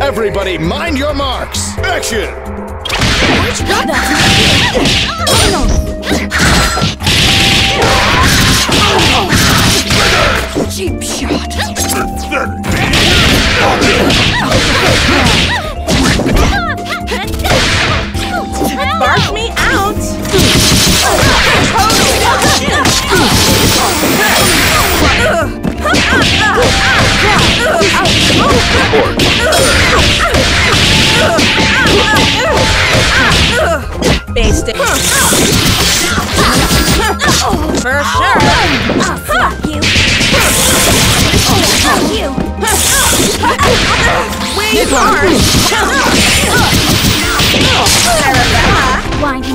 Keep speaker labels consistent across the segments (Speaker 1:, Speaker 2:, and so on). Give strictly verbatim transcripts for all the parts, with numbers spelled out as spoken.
Speaker 1: Everybody, mind your marks! Action!
Speaker 2: Where'd you go? Cheap shot! Bark me out! Based it. For sure. Fuck you. Fuck you. Way hard. Whining.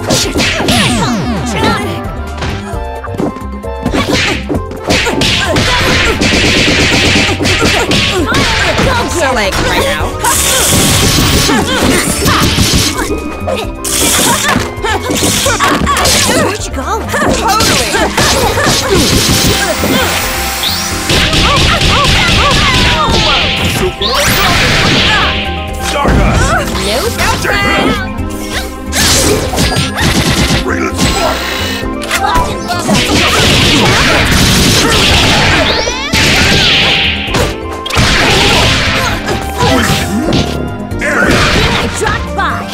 Speaker 2: So like right now. Where'd you go? Totally.
Speaker 1: Stardust!
Speaker 2: No stop. Dropped by.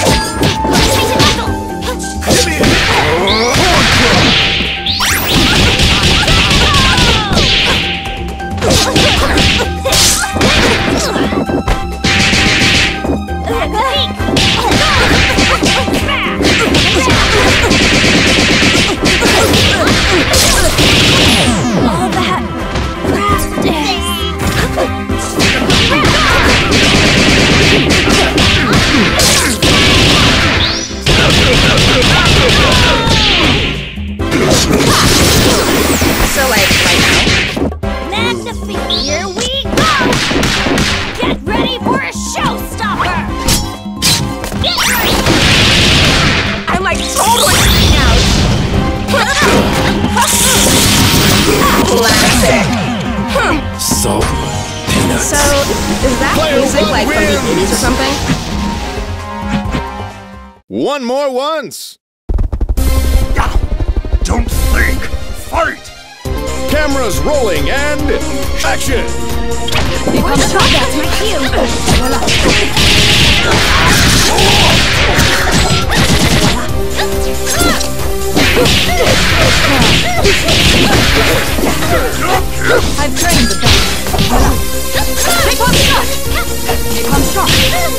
Speaker 2: All that practice. So like right now. Magnifique, here we go! Get ready for a showstopper! Get ready! I'm like totally freaking out! Classic!
Speaker 3: So, peanuts.
Speaker 2: So, is that
Speaker 1: Player
Speaker 2: music
Speaker 1: one
Speaker 2: like from the
Speaker 1: wins.
Speaker 2: eighties or something?
Speaker 1: One more once!
Speaker 3: Don't think, fight!
Speaker 1: Cameras rolling and action!
Speaker 2: Here comes the top, that's my cue! I've trained with them. Take one shot! Here comes shot!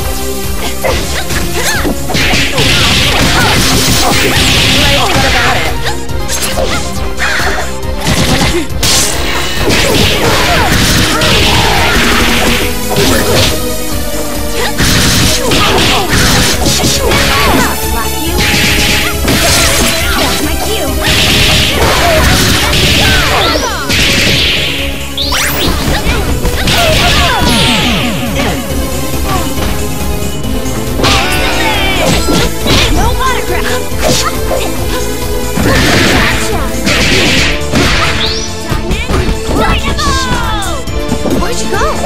Speaker 2: Right, what about it? Slap you. That's my cue. No autograph. Where'd you go?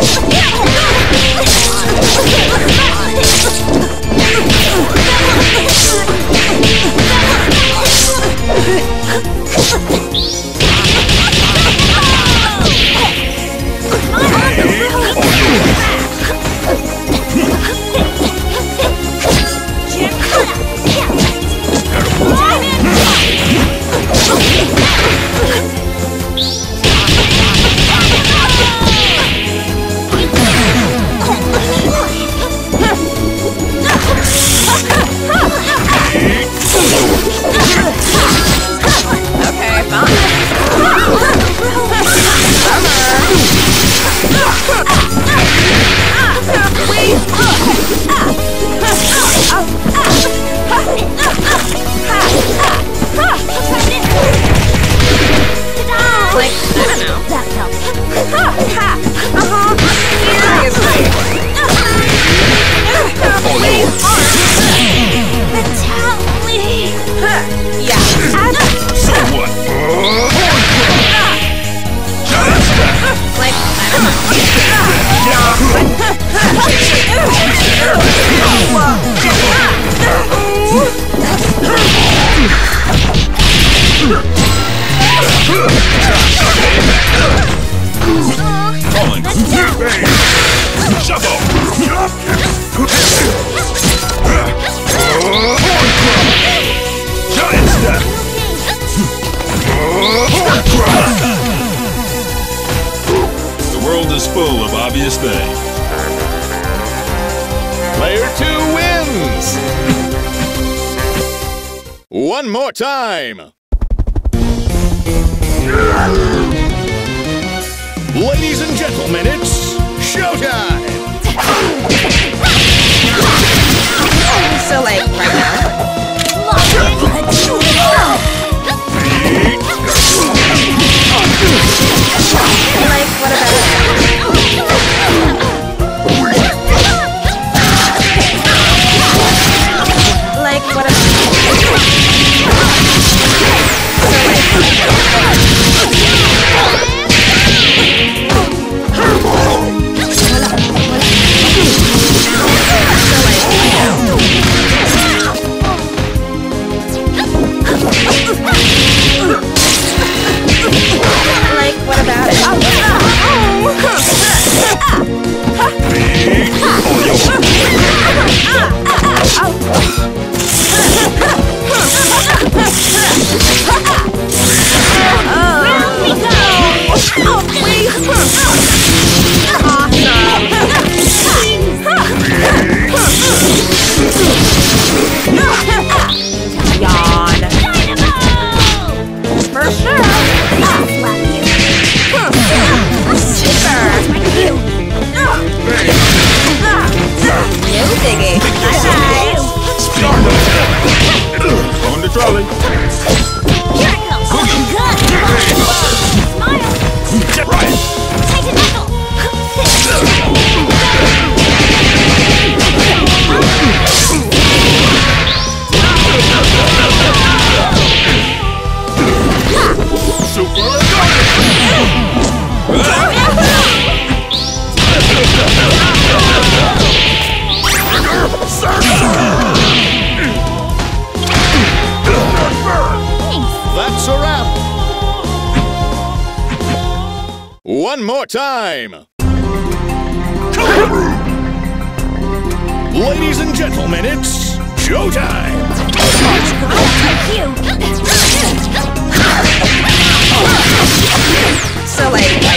Speaker 3: obvious thing.
Speaker 1: Player two wins! One more time! Ladies and gentlemen, it's showtime!
Speaker 4: So, like, right now? Like, what about Like, what about Like, what about it? Yawn. For sure. No biggie. Bye-bye.
Speaker 3: On the trolley.
Speaker 2: Here it comes. Good. Smile.
Speaker 3: Get right.
Speaker 2: Tighten knuckle.
Speaker 3: Super.
Speaker 1: That's a wrap! One more time! Ladies and gentlemen, it's showtime!
Speaker 2: I'll take you.
Speaker 4: So, like,